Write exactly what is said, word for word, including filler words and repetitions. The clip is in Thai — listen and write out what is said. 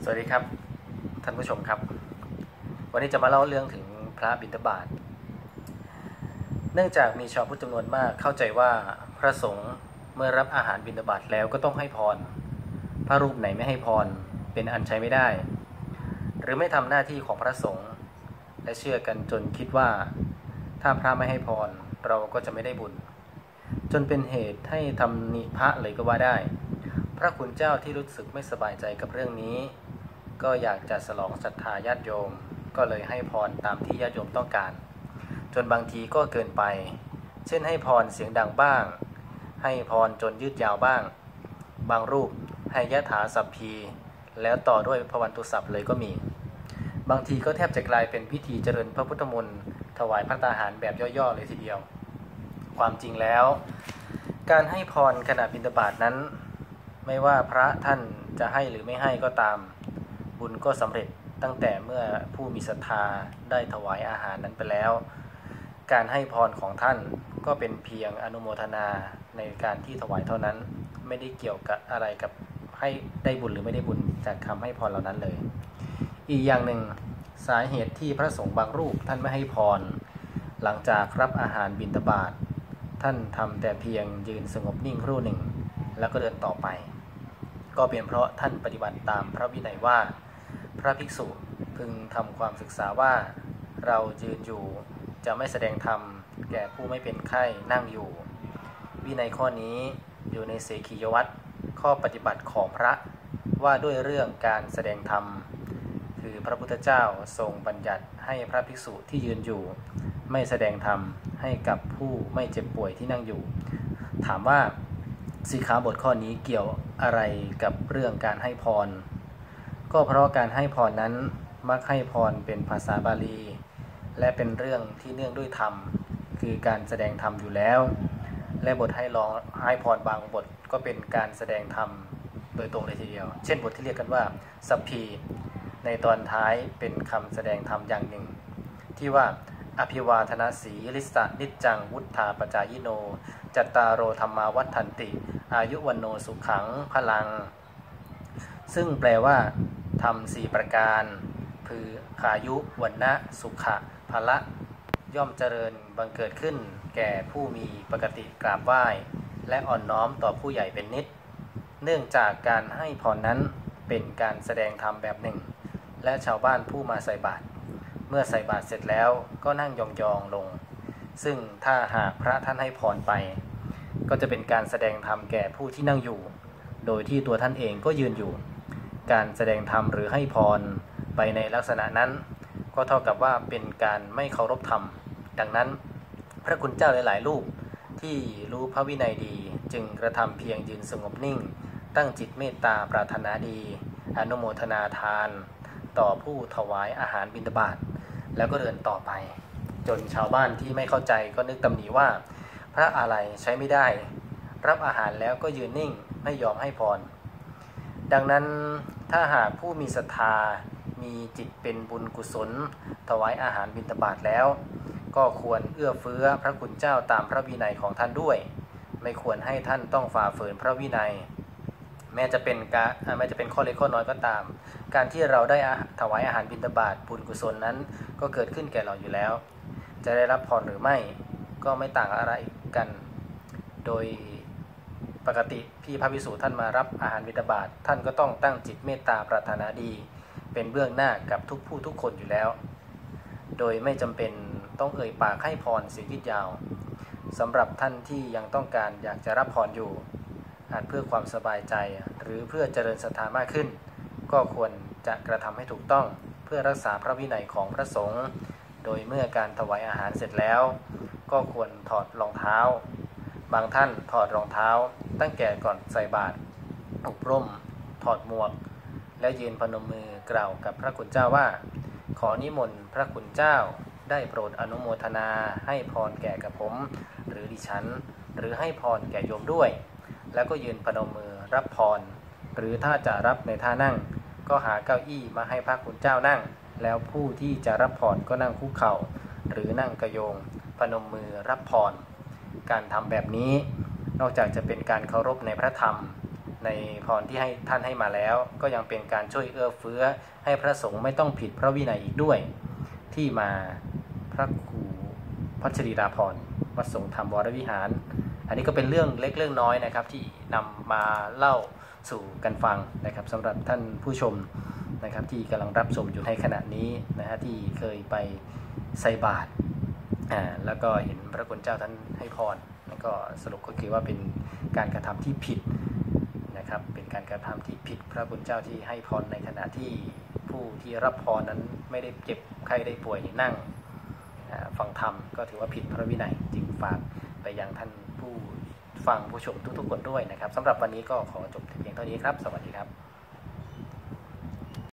สวัสดีครับท่านผู้ชมครับวันนี้จะมาเล่าเรื่องถึงพระบิณฑบาตเนื่องจากมีชาวพุทธจำนวนมากเข้าใจว่าพระสงฆ์เมื่อรับอาหารบิณฑบาตแล้วก็ต้องให้พรพระรูปไหนไม่ให้พรเป็นอันใช้ไม่ได้หรือไม่ทำหน้าที่ของพระสงฆ์และเชื่อกันจนคิดว่าถ้าพระไม่ให้พรเราก็จะไม่ได้บุญจนเป็นเหตุให้ทำนิพะเลยก็ว่าได้พระคุณเจ้าที่รู้สึกไม่สบายใจกับเรื่องนี้ก็อยากจะฉลองศรัทธาญาติโยมก็เลยให้พรตามที่ญาติโยมต้องการจนบางทีก็เกินไปเช่นให้พรเสียงดังบ้างให้พรจนยืดยาวบ้างบางรูปให้ยะถาสัพพีแล้วต่อด้วยพวันตุสัพเลยก็มีบางทีก็แทบจะกลายเป็นพิธีเจริญพระพุทธมนต์ถวายพระตาหารแบบย่อๆเลยทีเดียวความจริงแล้วการให้พรขณะบิณฑบาตนั้นไม่ว่าพระท่านจะให้หรือไม่ให้ก็ตามบุญก็สำเร็จตั้งแต่เมื่อผู้มีศรัทธาได้ถวายอาหารนั้นไปแล้วการให้พรของท่านก็เป็นเพียงอนุโมทนาในการที่ถวายเท่านั้นไม่ได้เกี่ยวกับอะไรกับให้ได้บุญหรือไม่ได้บุญจากคำให้พรเหล่านั้นเลยอีกอย่างหนึ่งสาเหตุที่พระสงฆ์บางรูปท่านไม่ให้พรหลังจากรับอาหารบิณฑบาตท่านทำแต่เพียงยืนสงบนิ่งครู่หนึ่งแล้วก็เดินต่อไปก็เป็นเพราะท่านปฏิบัติตามพระวินัยว่าพระภิกษุพึงทำความศึกษาว่าเรายืนอยู่จะไม่แสดงธรรมแก่ผู้ไม่เป็นไข้นั่งอยู่วินัยข้อนี้อยู่ในเสขียวัตรข้อปฏิบัติของพระว่าด้วยเรื่องการแสดงธรรมคือพระพุทธเจ้าทรงบัญญัติให้พระภิกษุที่ยืนอยู่ไม่แสดงธรรมให้กับผู้ไม่เจ็บป่วยที่นั่งอยู่ถามว่าสิกขาบทข้อนี้เกี่ยวอะไรกับเรื่องการให้พรก็เพราะการให้พรนั้นมักให้พรเป็นภาษาบาลีและเป็นเรื่องที่เนื่องด้วยธรรมคือการแสดงธรรมอยู่แล้วและบทให้ร้องให้พรบางบทก็เป็นการแสดงธรรมโดยตรงเลยทีเดียวเช่นบทที่เรียกกันว่าสัพพีในตอนท้ายเป็นคำแสดงธรรมอย่างหนึ่งที่ว่าอภิวาทนาสีลิสะนิจจังวุฒาปจายโนจัตตารโอธรรมาวัฏฏันติอายุวันโนสุขังพลังซึ่งแปลว่าธรรมสี่ประการคืออายุวันนะสุขะพละย่อมเจริญบังเกิดขึ้นแก่ผู้มีปกติกราบไหว้และอ่อนน้อมต่อผู้ใหญ่เป็นนิดเนื่องจากการให้พรนั้นเป็นการแสดงธรรมแบบหนึ่งและชาวบ้านผู้มาใส่บาตรเมื่อใส่บาตรเสร็จแล้วก็นั่งยองๆลงซึ่งถ้าหากพระท่านให้พรไปก็จะเป็นการแสดงธรรมแก่ผู้ที่นั่งอยู่โดยที่ตัวท่านเองก็ยืนอยู่การแสดงธรรมหรือให้พรไปในลักษณะนั้นก็เท่ากับว่าเป็นการไม่เคารพธรรมดังนั้นพระคุณเจ้าหลายๆรูปที่รู้พระวินัยดีจึงกระทำเพียงยืนสงบนิ่งตั้งจิตเมตตาปรารถนาดีอนุโมทนาทานต่อผู้ถวายอาหารบิณฑบาตแล้วก็เดินต่อไปจนชาวบ้านที่ไม่เข้าใจก็นึกตำหนิว่าพระอะไรใช้ไม่ได้รับอาหารแล้วก็ยืนนิ่งไม่ยอมให้พรดังนั้นถ้าหากผู้มีศรัทธามีจิตเป็นบุญกุศลถวายอาหารบิณฑบาตแล้วก็ควรเอื้อเฟื้อพระคุณเจ้าตามพระวินัยของท่านด้วยไม่ควรให้ท่านต้องฝ่าฝืนพระวินัยแม้จะเป็นการแม้จะเป็นข้อเล็กข้อน้อยก็ตามการที่เราได้ถวายอาหารบิณฑบาตบุญกุศลนั้นก็เกิดขึ้นแก่เราอยู่แล้วจะได้รับพรหรือไม่ก็ไม่ต่างอะไรกันโดยปกติพี่พระภิกษุท่านมารับอาหารบิณฑบาตท่านก็ต้องตั้งจิตเมตตาปรารถนาดีเป็นเบื้องหน้ากับทุกผู้ทุกคนอยู่แล้วโดยไม่จำเป็นต้องเอ่ยปากให้พรเสียยืดยาวสำหรับท่านที่ยังต้องการอยากจะรับพรอยู่อาจเพื่อความสบายใจหรือเพื่อเจริญศรัทธามากขึ้นก็ควรจะกระทำให้ถูกต้องเพื่อรักษาพระวินัยของพระสงฆ์โดยเมื่อการถวายอาหารเสร็จแล้วก็ควรถอดรองเท้าบางท่านถอดรองเท้าตั้งแต่ก่อนใส่บาตรอบร่มถอดหมวกและยืนพนมมือกล่าวกับพระคุณเจ้าว่าขอนิมนต์พระคุณเจ้าได้โปรดอนุโมทนาให้พรแก่กับผมหรือดิฉันหรือให้พรแก่โยมด้วยแล้วก็ยืนพนมมือรับพรหรือถ้าจะรับในท่านั่งก็หาเก้าอี้มาให้พระคุณเจ้านั่งแล้วผู้ที่จะรับพรก็นั่งคุกเข่าหรือนั่งกระโยงพนมมือรับพรการทำแบบนี้นอกจากจะเป็นการเคารพในพระธรรมในพรที่ให้ท่านให้มาแล้วก็ยังเป็นการช่วยเอื้อเฟื้อให้พระสงฆ์ไม่ต้องผิดพระวินัยอีกด้วยที่มาพระครูพัชรีราพรวัดสงฆ์ธรรมวรวิหารอันนี้ก็เป็นเรื่องเล็กเรื่องน้อยนะครับที่นำมาเล่าสู่กันฟังนะครับสำหรับท่านผู้ชมนะครับที่กำลังรับชมอยู่ในขณะนี้นะฮะที่เคยไปใส่บาตรอ่าแล้วก็เห็นพระคุณเจ้าท่านให้พรแล้วก็สรุปก็คือว่าเป็นการกระทำที่ผิดนะครับเป็นการกระทำที่ผิดพระคุณเจ้าที่ให้พรในขณะที่ผู้ที่รับพรนั้นไม่ได้เจ็บไข้ได้ป่วยนั่งฟังธรรมก็ถือว่าผิดพระวินัยจึงฝากไปยังท่านผู้ฟังผู้ชมทุกๆคนด้วยนะครับสำหรับวันนี้ก็ขอจบเพียงเท่านี้ครับสวัสดีครับ